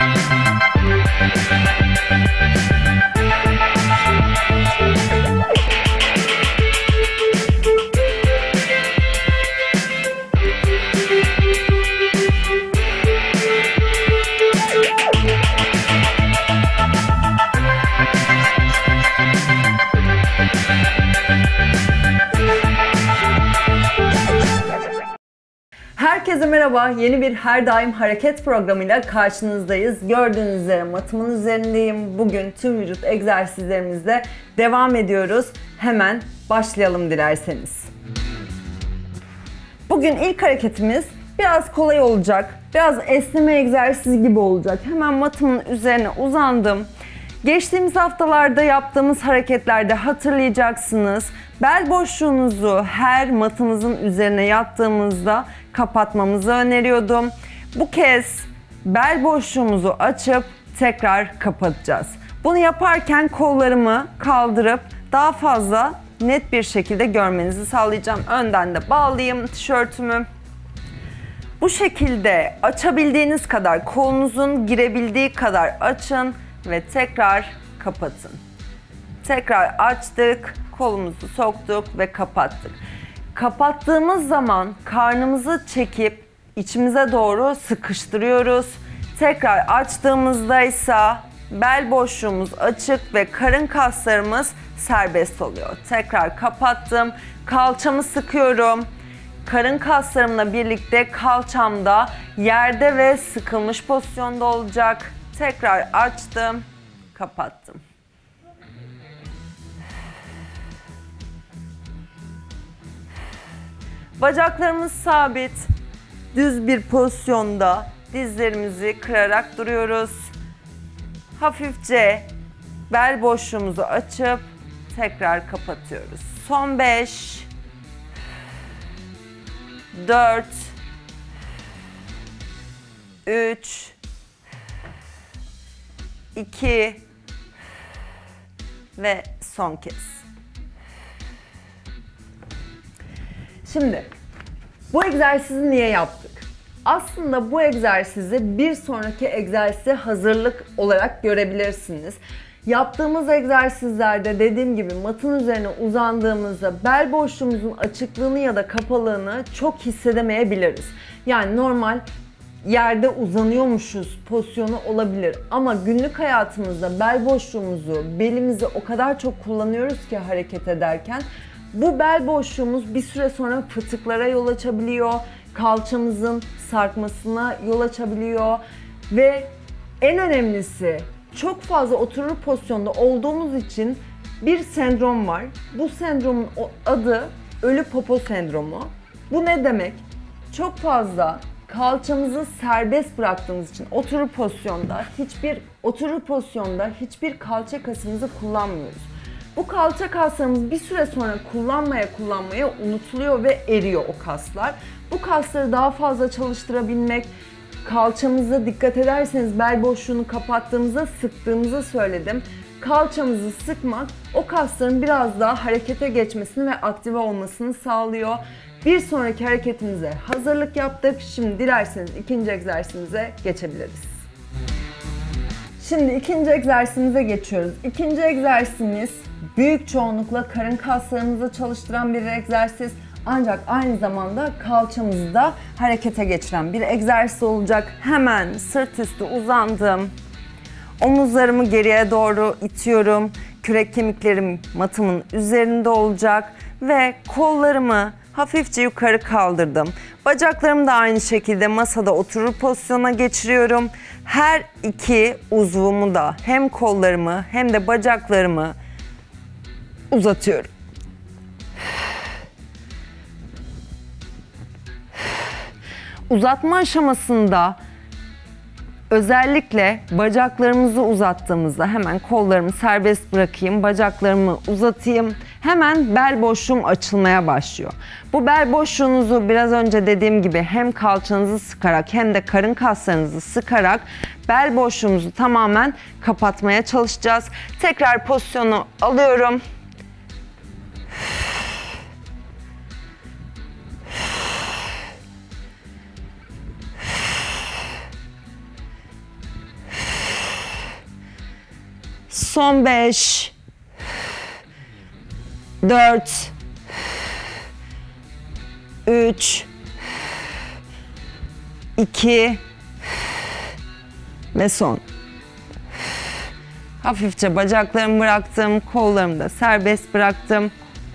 Herkese merhaba. Yeni bir Her Daim Hareket programıyla karşınızdayız. Gördüğünüz üzere matımın üzerindeyim. Bugün tüm vücut egzersizlerimizle devam ediyoruz. Hemen başlayalım dilerseniz. Bugün ilk hareketimiz biraz kolay olacak. Biraz esneme egzersizi gibi olacak. Hemen matımın üzerine uzandım. Geçtiğimiz haftalarda yaptığımız hareketlerde hatırlayacaksınız. Bel boşluğunuzu her matımızın üzerine yattığımızda kapatmamızı öneriyordum. Bu kez bel boşluğumuzu açıp tekrar kapatacağız. Bunu yaparken kollarımı kaldırıp daha fazla net bir şekilde görmenizi sağlayacağım. Önden de bağlayayım tişörtümü. Bu şekilde açabildiğiniz kadar, kolunuzun girebildiği kadar açın ve tekrar kapatın. Tekrar açtık, kolumuzu soktuk ve kapattık. Kapattığımız zaman karnımızı çekip içimize doğru sıkıştırıyoruz. Tekrar açtığımızda ise bel boşluğumuz açık ve karın kaslarımız serbest oluyor. Tekrar kapattım. Kalçamı sıkıyorum. Karın kaslarımla birlikte kalçam da yerde ve sıkılmış pozisyonda olacak. Tekrar açtım, kapattım. Bacaklarımız sabit, düz bir pozisyonda dizlerimizi kırarak duruyoruz. Hafifçe bel boşluğumuzu açıp tekrar kapatıyoruz. Son 5, 4, 3, 2 ve son kez. Şimdi bu egzersizi niye yaptık? Aslında bu egzersizi bir sonraki egzersize hazırlık olarak görebilirsiniz. Yaptığımız egzersizlerde dediğim gibi matın üzerine uzandığımızda bel boşluğumuzun açıklığını ya da kapalılığını çok hissedemeyebiliriz. Yani normal yerde uzanıyormuşuz pozisyonu olabilir. Ama günlük hayatımızda bel boşluğumuzu, belimizi o kadar çok kullanıyoruz ki hareket ederken bu bel boşluğumuz bir süre sonra fıtıklara yol açabiliyor, kalçamızın sarkmasına yol açabiliyor ve en önemlisi çok fazla oturur pozisyonda olduğumuz için bir sendrom var. Bu sendromun adı ölü popo sendromu. Bu ne demek? Çok fazla kalçamızı serbest bıraktığımız için oturur pozisyonda hiçbir kalça kasımızı kullanmıyoruz. Bu kalça kaslarımız bir süre sonra kullanmaya unutuluyor ve eriyor o kaslar. Bu kasları daha fazla çalıştırabilmek, kalçamıza dikkat ederseniz bel boşluğunu kapattığımızda sıktığımızı söyledim. Kalçamızı sıkmak o kasların biraz daha harekete geçmesini ve aktive olmasını sağlıyor. Bir sonraki hareketimize hazırlık yaptık. Şimdi dilerseniz ikinci egzersizimize geçebiliriz. Şimdi ikinci egzersizimize geçiyoruz. İkinci egzersizimiz büyük çoğunlukla karın kaslarımızı çalıştıran bir egzersiz. Ancak aynı zamanda kalçamızı da harekete geçiren bir egzersiz olacak. Hemen sırt üstü uzandım. Omuzlarımı geriye doğru itiyorum. Kürek kemiklerim matımın üzerinde olacak ve kollarımı hafifçe yukarı kaldırdım. Bacaklarımı da aynı şekilde masada oturur pozisyona geçiriyorum. Her iki uzvumu da hem kollarımı hem de bacaklarımı uzatıyorum. Uzatma aşamasında özellikle bacaklarımızı uzattığımızda hemen kollarımı serbest bırakayım, bacaklarımı uzatayım. Hemen bel boşluğum açılmaya başlıyor. Bu bel boşluğunuzu biraz önce dediğim gibi hem kalçanızı sıkarak hem de karın kaslarınızı sıkarak bel boşluğumuzu tamamen kapatmaya çalışacağız. Tekrar pozisyonu alıyorum. Son 5, 4, 3, 2 ve son. Hafifçe bacaklarımı bıraktım, kollarımı da serbest bıraktım.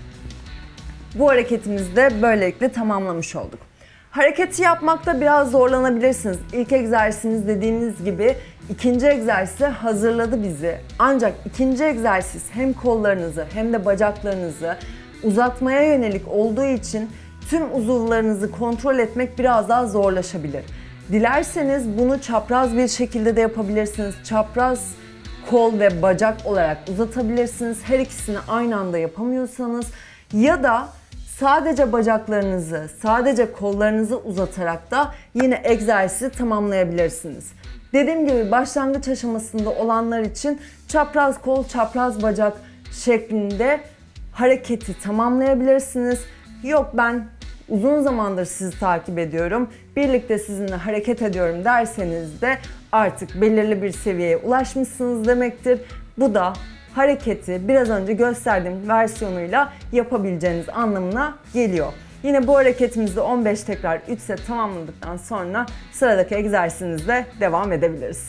Bu hareketimizi de böylelikle tamamlamış olduk. Hareketi yapmakta biraz zorlanabilirsiniz. İlk egzersizimiz dediğimiz gibi ikinci egzersize hazırladı bizi. Ancak ikinci egzersiz hem kollarınızı hem de bacaklarınızı uzatmaya yönelik olduğu için tüm uzuvlarınızı kontrol etmek biraz daha zorlaşabilir. Dilerseniz bunu çapraz bir şekilde de yapabilirsiniz. Çapraz kol ve bacak olarak uzatabilirsiniz. Her ikisini aynı anda yapamıyorsanız ya da sadece bacaklarınızı, sadece kollarınızı uzatarak da yine egzersizi tamamlayabilirsiniz. Dediğim gibi başlangıç aşamasında olanlar için çapraz kol, çapraz bacak şeklinde hareketi tamamlayabilirsiniz. Yok ben uzun zamandır sizi takip ediyorum, birlikte sizinle hareket ediyorum derseniz de artık belirli bir seviyeye ulaşmışsınız demektir. Bu da hareketi biraz önce gösterdiğim versiyonuyla yapabileceğiniz anlamına geliyor. Yine bu hareketimizde 15 tekrar 3 set tamamladıktan sonra sıradaki egzersizimizle devam edebiliriz.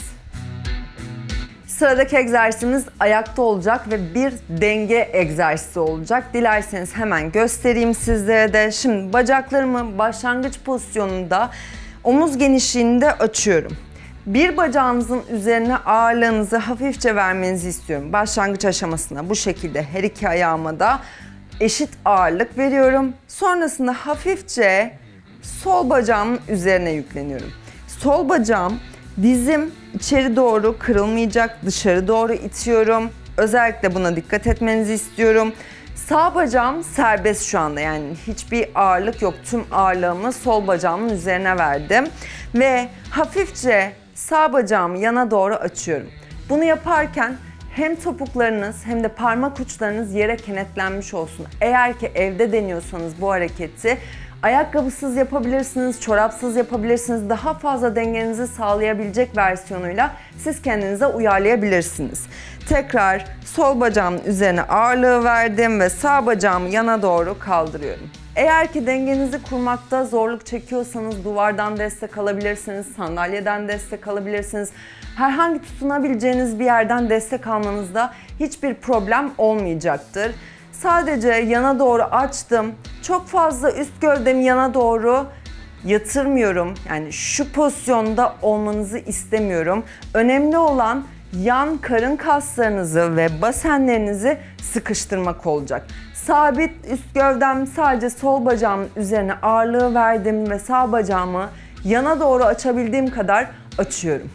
Sıradaki egzersizimiz ayakta olacak ve bir denge egzersizi olacak. Dilerseniz hemen göstereyim sizlere de. Şimdi bacaklarımı başlangıç pozisyonunda omuz genişliğinde açıyorum. Bir bacağınızın üzerine ağırlığınızı hafifçe vermenizi istiyorum. Başlangıç aşamasında bu şekilde her iki ayağıma da eşit ağırlık veriyorum. Sonrasında hafifçe sol bacağımın üzerine yükleniyorum. Sol bacağım, dizim içeri doğru kırılmayacak, dışarı doğru itiyorum. Özellikle buna dikkat etmenizi istiyorum. Sağ bacağım serbest şu anda, yani hiçbir ağırlık yok. Tüm ağırlığımı sol bacağımın üzerine verdim. Ve hafifçe sağ bacağımı yana doğru açıyorum. Bunu yaparken hem topuklarınız hem de parmak uçlarınız yere kenetlenmiş olsun. Eğer ki evde deniyorsanız bu hareketi ayakkabısız yapabilirsiniz, çorapsız yapabilirsiniz. Daha fazla dengenizi sağlayabilecek versiyonuyla siz kendinize uyarlayabilirsiniz. Tekrar sol bacağımın üzerine ağırlığı verdim ve sağ bacağımı yana doğru kaldırıyorum. Eğer ki dengenizi kurmakta zorluk çekiyorsanız duvardan destek alabilirsiniz, sandalyeden destek alabilirsiniz. Herhangi tutunabileceğiniz bir yerden destek almanızda hiçbir problem olmayacaktır. Sadece yana doğru açtım. Çok fazla üst gövdemi yana doğru yatırmıyorum. Yani şu pozisyonda olmanızı istemiyorum. Önemli olan yan karın kaslarınızı ve basenlerinizi sıkıştırmak olacak. Sabit üst gövdem, sadece sol bacağımın üzerine ağırlığı verdim ve sağ bacağımı yana doğru açabildiğim kadar açıyorum.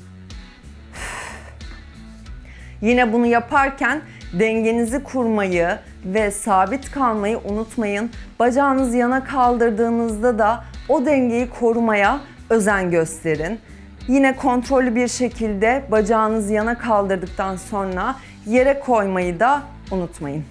Yine bunu yaparken dengenizi kurmayı ve sabit kalmayı unutmayın. Bacağınızı yana kaldırdığınızda da o dengeyi korumaya özen gösterin. Yine kontrollü bir şekilde bacağınızı yana kaldırdıktan sonra yere koymayı da unutmayın.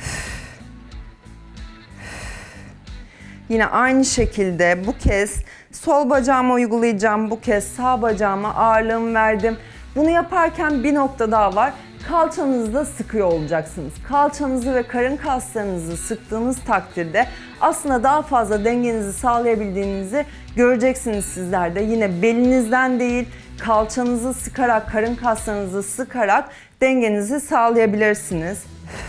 Yine aynı şekilde bu kez sol bacağıma uygulayacağım. Bu kez sağ bacağıma ağırlığımı verdim. Bunu yaparken bir nokta daha var. Kalçanızı da sıkıyor olacaksınız. Kalçanızı ve karın kaslarınızı sıktığınız takdirde aslında daha fazla dengenizi sağlayabildiğinizi göreceksiniz sizler de. Yine belinizden değil, kalçanızı sıkarak, karın kaslarınızı sıkarak dengenizi sağlayabilirsiniz.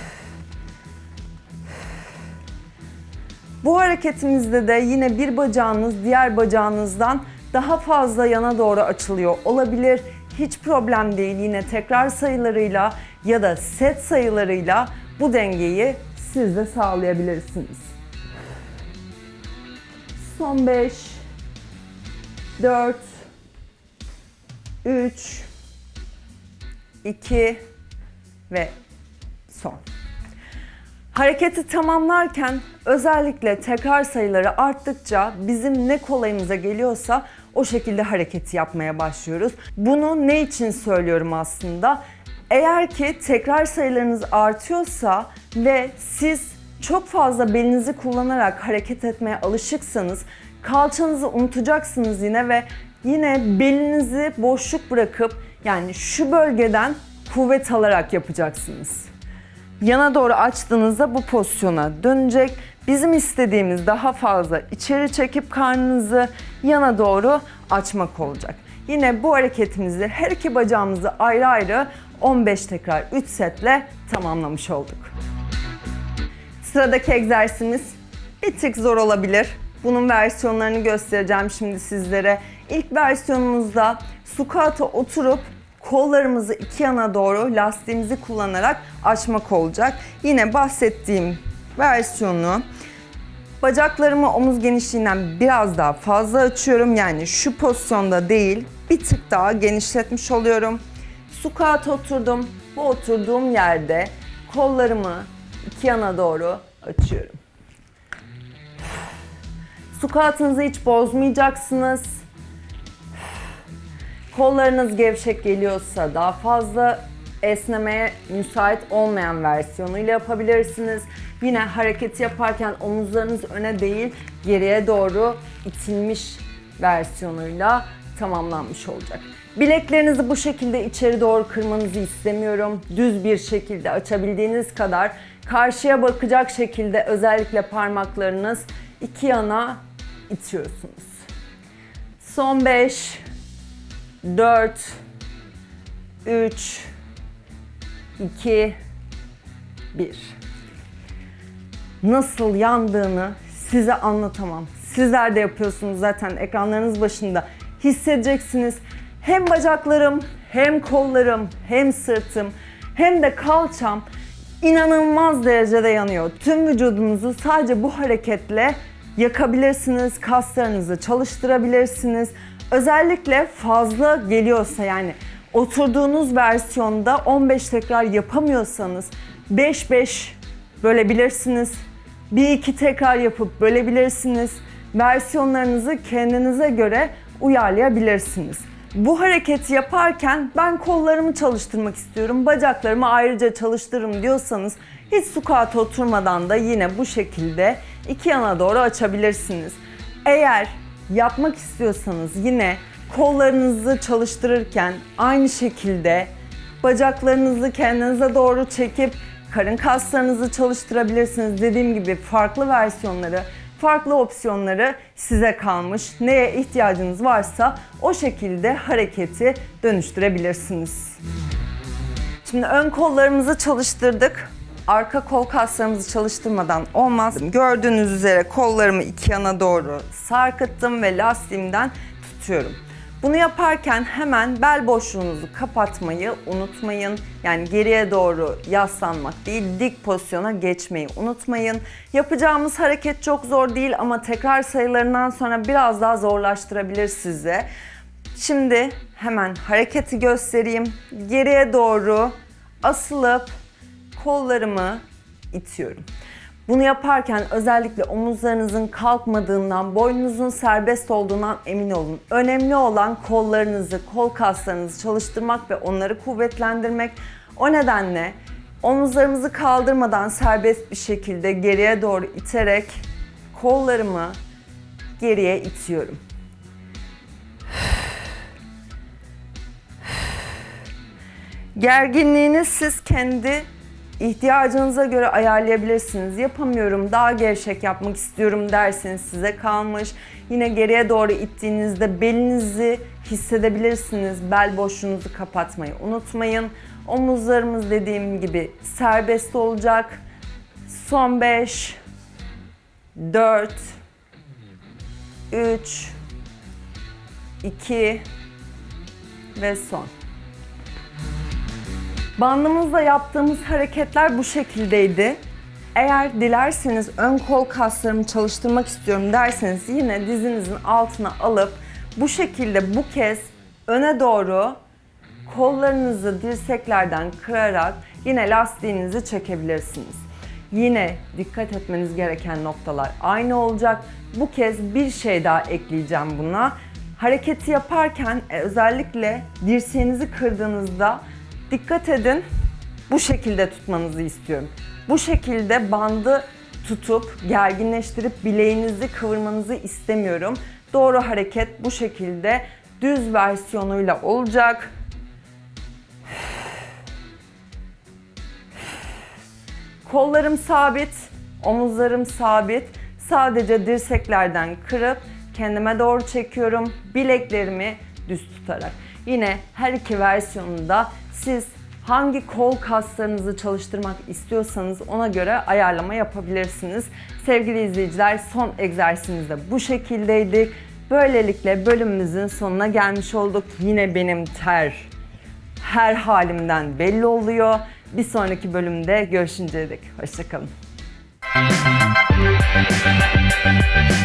Bu hareketimizde de yine bir bacağınız diğer bacağınızdan daha fazla yana doğru açılıyor olabilir. Hiç problem değil. Yine tekrar sayılarıyla ya da set sayılarıyla bu dengeyi siz de sağlayabilirsiniz. Son 5, 4, 3, 2 ve son. Hareketi tamamlarken özellikle tekrar sayıları arttıkça bizim ne kolayımıza geliyorsa o şekilde hareketi yapmaya başlıyoruz. Bunu ne için söylüyorum aslında? Eğer ki tekrar sayılarınız artıyorsa ve siz çok fazla belinizi kullanarak hareket etmeye alışıksanız kalçanızı unutacaksınız yine ve yine belinizi boşluk bırakıp, yani şu bölgeden kuvvet alarak yapacaksınız. Yana doğru açtığınızda bu pozisyona dönecek. Bizim istediğimiz daha fazla içeri çekip karnınızı yana doğru açmak olacak. Yine bu hareketimizi her iki bacağımızı ayrı ayrı 15 tekrar 3 setle tamamlamış olduk. Sıradaki egzersizimiz bir tık zor olabilir. Bunun versiyonlarını göstereceğim şimdi sizlere. İlk versiyonumuzda squat'a oturup kollarımızı iki yana doğru lastiğimizi kullanarak açmak olacak. Yine bahsettiğim versiyonu bacaklarımı omuz genişliğinden biraz daha fazla açıyorum. Yani şu pozisyonda değil, bir tık daha genişletmiş oluyorum. Squat'a oturdum. Bu oturduğum yerde kollarımı iki yana doğru açıyorum. Squat'ınızı hiç bozmayacaksınız. Kollarınız gevşek geliyorsa daha fazla esnemeye müsait olmayan versiyonuyla yapabilirsiniz. Yine hareketi yaparken omuzlarınız öne değil, geriye doğru itilmiş versiyonuyla tamamlanmış olacak. Bileklerinizi bu şekilde içeri doğru kırmanızı istemiyorum. Düz bir şekilde açabildiğiniz kadar karşıya bakacak şekilde özellikle parmaklarınız iki yana itiyorsunuz. Son 5, 4, 3, 2, 1. Nasıl yandığını size anlatamam. Sizler de yapıyorsunuz zaten ekranlarınız başında. Hissedeceksiniz. Hem bacaklarım, hem kollarım, hem sırtım, hem de kalçam inanılmaz derecede yanıyor. Tüm vücudunuzu sadece bu hareketle yakabilirsiniz. Kaslarınızı çalıştırabilirsiniz. Özellikle fazla geliyorsa, yani oturduğunuz versiyonda 15 tekrar yapamıyorsanız 5-5 bölebilirsiniz. 1-2 tekrar yapıp bölebilirsiniz. Versiyonlarınızı kendinize göre uyarlayabilirsiniz. Bu hareketi yaparken ben kollarımı çalıştırmak istiyorum, bacaklarımı ayrıca çalıştırırım diyorsanız hiç squat'a oturmadan da yine bu şekilde iki yana doğru açabilirsiniz. Eğer yapmak istiyorsanız yine kollarınızı çalıştırırken aynı şekilde bacaklarınızı kendinize doğru çekip karın kaslarınızı çalıştırabilirsiniz. Dediğim gibi farklı versiyonları, farklı opsiyonları size kalmış. Neye ihtiyacınız varsa o şekilde hareketi dönüştürebilirsiniz. Şimdi ön kollarımızı çalıştırdık. Arka kol kaslarımızı çalıştırmadan olmaz. Gördüğünüz üzere kollarımı iki yana doğru sarkıttım ve lastiğimden tutuyorum. Bunu yaparken hemen bel boşluğunuzu kapatmayı unutmayın. Yani geriye doğru yaslanmak değil, dik pozisyona geçmeyi unutmayın. Yapacağımız hareket çok zor değil ama tekrar sayılarından sonra biraz daha zorlaştırabilir size. Şimdi hemen hareketi göstereyim. Geriye doğru asılıp kollarımı itiyorum. Bunu yaparken özellikle omuzlarınızın kalkmadığından, boynunuzun serbest olduğundan emin olun. Önemli olan kollarınızı, kol kaslarınızı çalıştırmak ve onları kuvvetlendirmek. O nedenle omuzlarımızı kaldırmadan serbest bir şekilde geriye doğru iterek kollarımı geriye itiyorum. Gerginliğini siz kendi İhtiyacınıza göre ayarlayabilirsiniz. Yapamıyorum, daha gevşek yapmak istiyorum derseniz size kalmış. Yine geriye doğru ittiğinizde belinizi hissedebilirsiniz. Bel boşluğunuzu kapatmayı unutmayın. Omuzlarımız dediğim gibi serbest olacak. Son 5, 4, 3, 2 ve son. Bandımızla yaptığımız hareketler bu şekildeydi. Eğer dilerseniz ön kol kaslarımı çalıştırmak istiyorum derseniz yine dizinizin altına alıp bu şekilde bu kez öne doğru kollarınızı dirseklerden kırarak yine lastiğinizi çekebilirsiniz. Yine dikkat etmeniz gereken noktalar aynı olacak. Bu kez bir şey daha ekleyeceğim buna. Hareketi yaparken özellikle dirseğinizi kırdığınızda dikkat edin, bu şekilde tutmanızı istiyorum. Bu şekilde bandı tutup gerginleştirip bileğinizi kıvırmanızı istemiyorum. Doğru hareket bu şekilde düz versiyonuyla olacak. Kollarım sabit, omuzlarım sabit. Sadece dirseklerden kırıp kendime doğru çekiyorum. Bileklerimi düz tutarak. Yine her iki versiyonunda siz hangi kol kaslarınızı çalıştırmak istiyorsanız ona göre ayarlama yapabilirsiniz. Sevgili izleyiciler, son egzersizimiz de bu şekildeydi. Böylelikle bölümümüzün sonuna gelmiş olduk. yine benim her halimden belli oluyor. Bir sonraki bölümde görüşünceye dek hoşça kalın.